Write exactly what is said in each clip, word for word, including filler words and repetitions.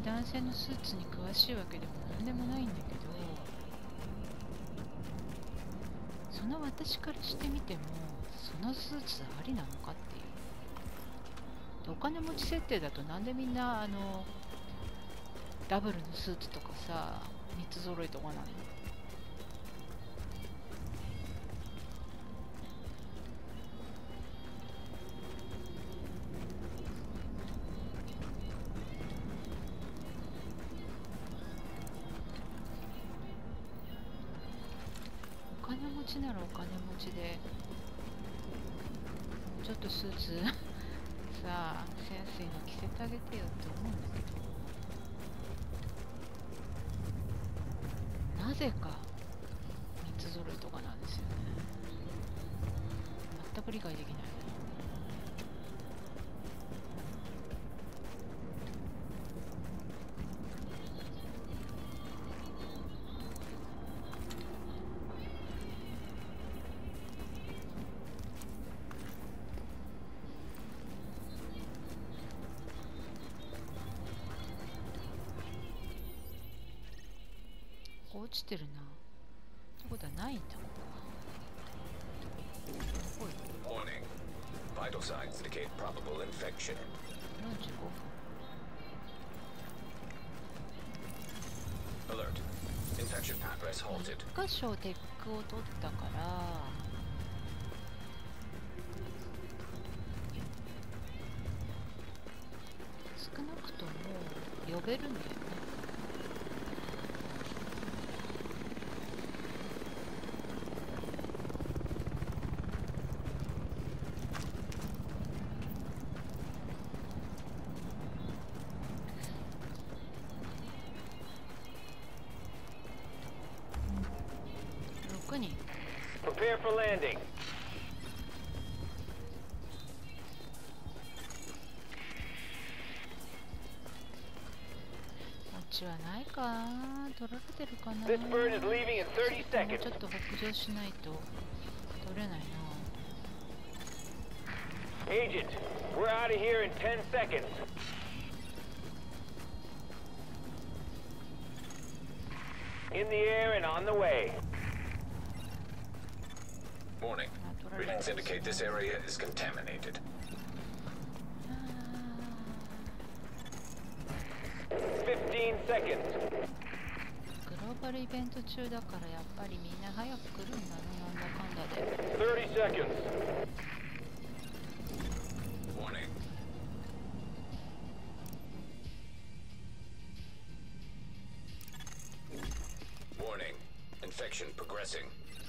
男性のスーツに詳しいわけでも何でもないんだけど、その私からしてみてもそのスーツありなのかっていう。でお金持ち設定だとなんでみんなあのダブルのスーツとかさみっつ揃いとかなの？お金持ちならお金持ちでもうちょっとスーツさあセンスいいの着せてあげてよって思うんだけど、なぜかみっつ揃いとかなんですよね。全く理解できない。落ちてるな。ってことはないんだ、ここは。おい。 Warning. Vital signs indicate probable infection. よんじゅうごふん。 Alert. Infection progress halted. いっ箇所テックを取ったから少なくとも呼べるんだよね。ろくにん。 Prepare for landing. こっちはないか。取られてるかな。 This bird is leaving in thirty もう seconds. ちょっと北上しないと取れないな。 Agent, we're out of here in ten seconds. In the air and on the way. Warning. Readings indicate this area is contaminated. Fifteen seconds. グローバルイベント中だからやっぱりみんな早く来るんだな、なんだかんだで。 Thirty seconds. Warning. Warning. Infection progressing.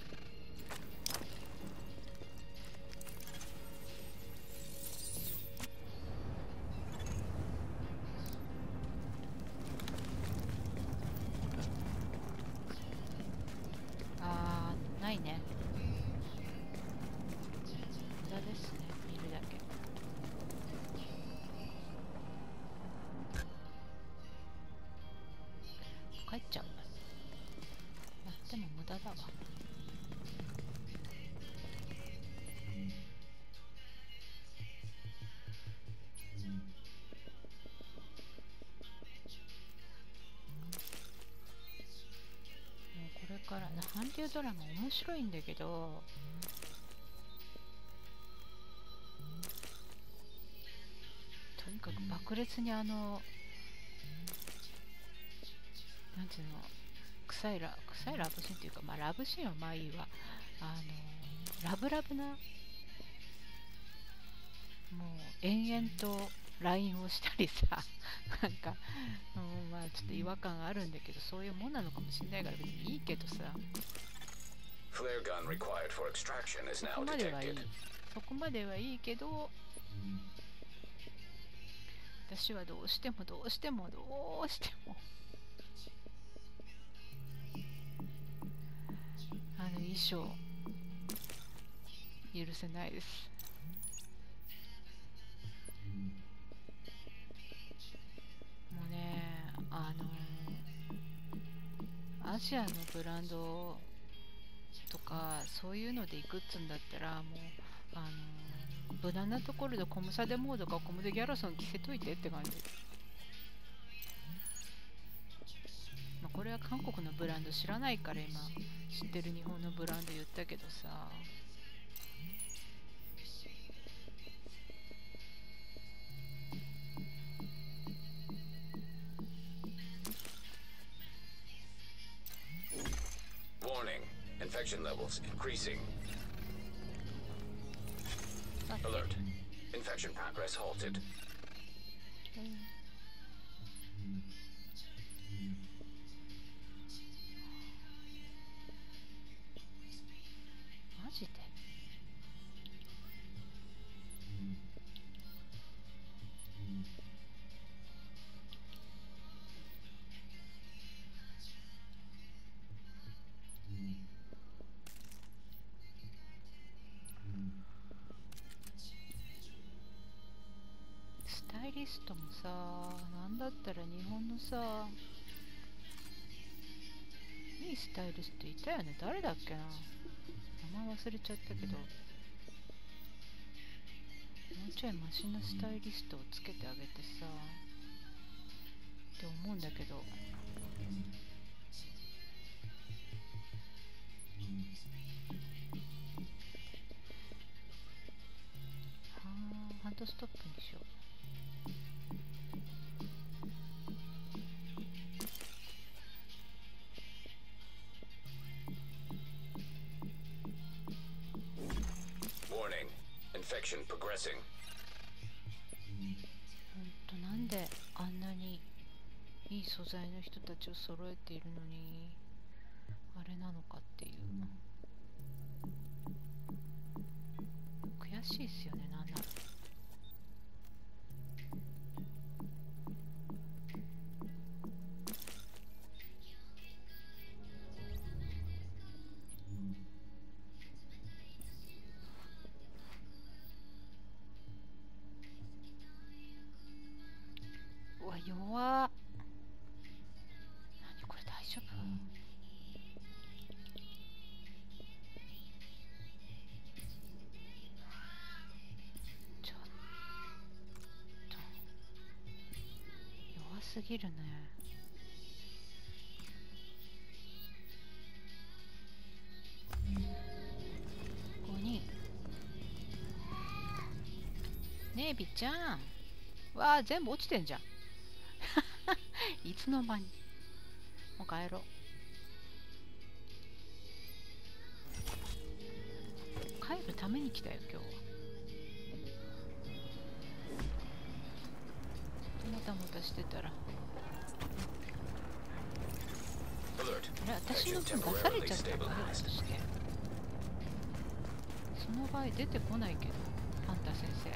あー、ないね。無駄ですね、見るだけ。帰っちゃう。やっても無駄だわ。もうこれからね、韓流ドラマ面白いんだけど、とにかく爆裂にあのなんていうの、臭いラ臭いラブシーンっていうか、まあラブシーンはまあいいわ。あのラブラブな、もう延々と ライン をしたりさなんか、うん、まあちょっと違和感あるんだけど、そういうもんなのかもしれないから別にいいけどさ、 Flare gun required for extraction is そ now こまではいい detected. そこまではいいけど、私はどうしてもどうしてもどうしてもあの衣装許せないです。もうね、あのアジアのブランドとかそういうので行くっつんだったら、もうあの無難なところでコムサデモードかコムデギャラソン着せといてって感じ。 まあ、これは韓国のブランド知らないから今知ってる日本のブランド言ったけどさ。 Warning. Infection levels increasing. Alert. Infection progress halted. マジで？スタイリストもさ、なんだったら日本のさ、いいスタイリストいたよね。誰だっけな、名前忘れちゃったけど、もうちょいマシなスタイリストをつけてあげてさって思うんだけど。はあ、ハンドストップにしよう。 Infection progressing. ほんとなんであんなにいい素材の人たちを揃えているのにあれなのかっていう、悔しいっすよね。なんなら弱っ。何これ大丈夫？ちょっと弱すぎるね。ごにんねえびちゃん。わあ、全部落ちてんじゃん。いつの間に。もう帰ろう。帰るために来たよ今日は。もたもたしてたら、あれ、私の分出されちゃったのかよ。そしてその場合出てこないけど、パンタ先生。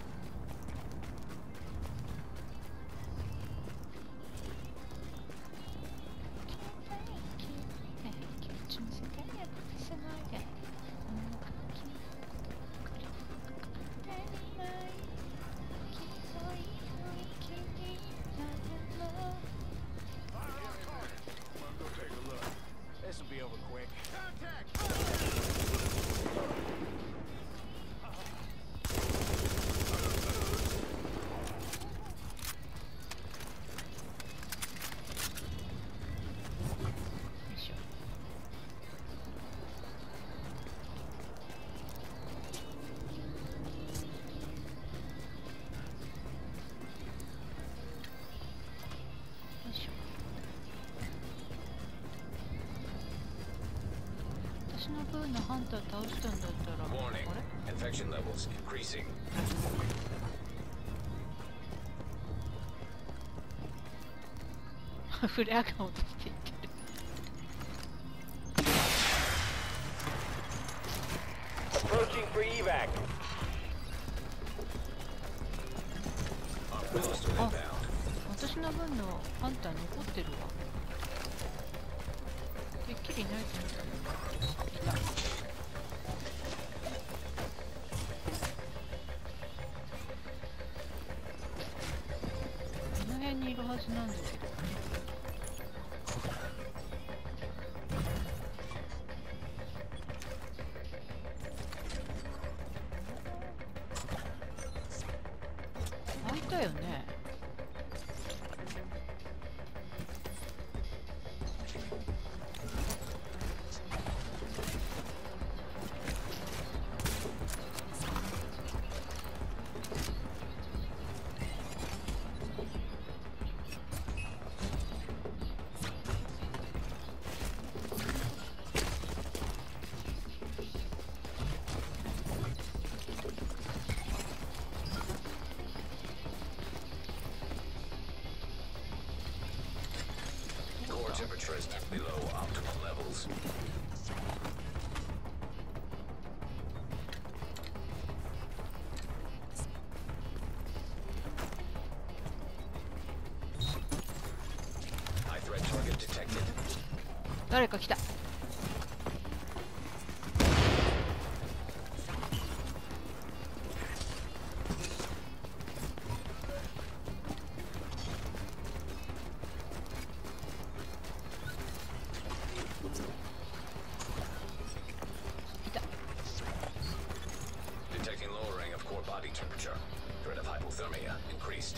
私の分のハンター倒したんだったら、あれ？ Infection levels increasing. フレアガン落としていってる。 Approaching for evac. あ、私の分のハンター残ってるわ。てっきりいないと思ったけど、いた。この辺にいるはずなんだけど。開いたよね。 Interest below optimal levels. High threat target detected. 誰か来た。 Detecting lowering of core body temperature. Threat of hypothermia increased.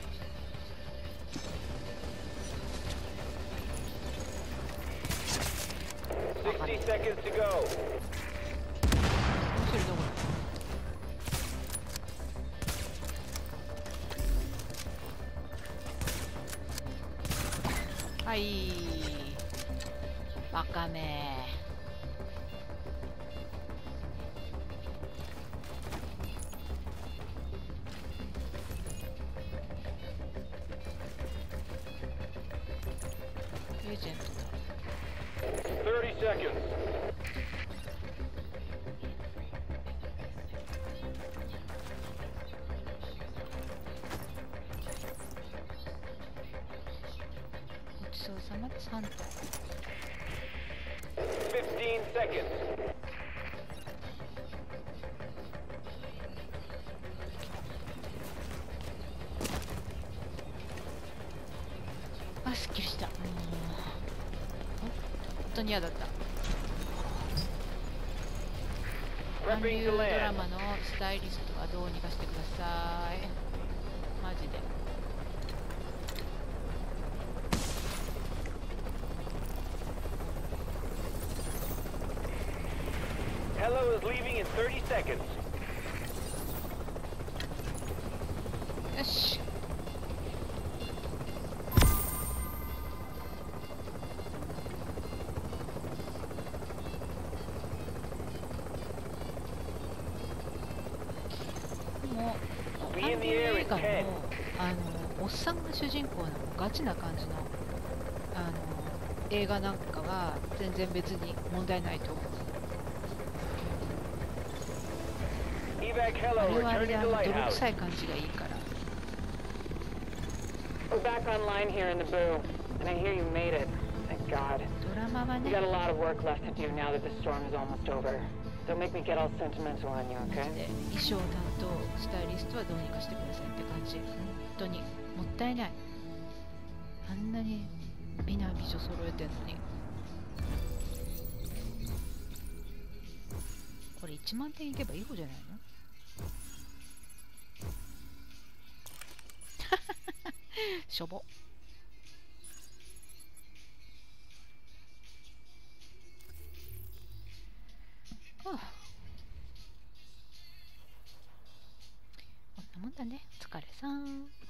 Sixty seconds to go. それどこだ。はい。バカめ。レジェンドだ。 thirty seconds. ごちそうさまです。ハンター。 fifteen seconds. あ、すっきりした。もう本当に嫌だった。韓流 Prepping ド to ラ land. マのスタイリストはどうにかしてください。マジで。 Hello is leaving in thirty seconds. よし。もう Be 韓 in 流 the 映 area 画 in も ten. あのおっさんが主人公のガチな感じのあの映画なんかは全然別に問題ないと思う。 Evac あ Hello れはあれで returning あ to の泥 lighthouse. 臭い感じがいいから。 We're back online here in the Boo, and I hear you made it. Thank God. ドラマは We ね、 got a lot of work left to do now that the storm is almost over. Don't make me get all sentimental on you, マジ okay? で衣装担当スタイリストはどうにかしてくださいって感じ。本当にもったいない。あんなに美男美女揃えてんのに。これいちまんてんいけばいい方じゃないの？しょぼ。はあ、こんなもんだね。お疲れさん。